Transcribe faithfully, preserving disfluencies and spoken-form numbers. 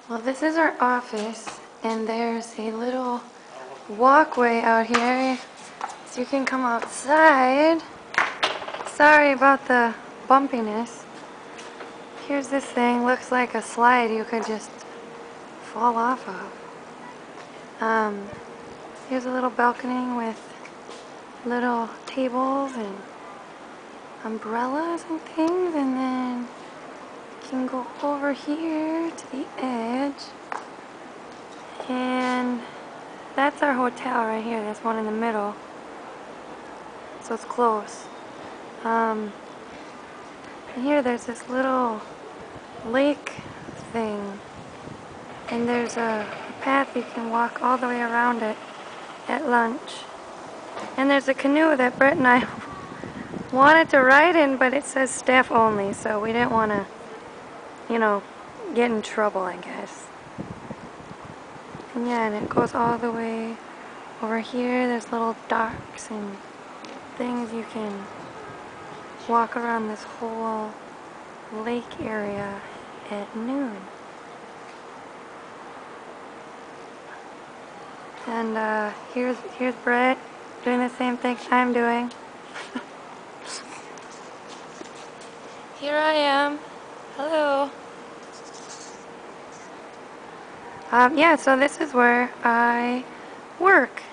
Well, this is our office, and there's a little walkway out here, so you can come outside. Sorry about the bumpiness. Here's this thing, looks like a slide you could just fall off of. Um, here's a little balcony with little tables and umbrellas and things, and then you can go over here to the edge, and that's our hotel right here. There's one in the middle, so it's close. Um, and here there's this little lake thing, and there's a, a path you can walk all the way around it at lunch. And there's a canoe that Brett and I wanted to ride in, but it says staff only, so we didn't want to, you know, get in trouble, I guess. And yeah, and it goes all the way over here. There's little docks and things. You can walk around this whole lake area at noon. And uh, here's here's Brett doing the same thing I'm doing. Here I am. Hello. Um, yeah, so this is where I work.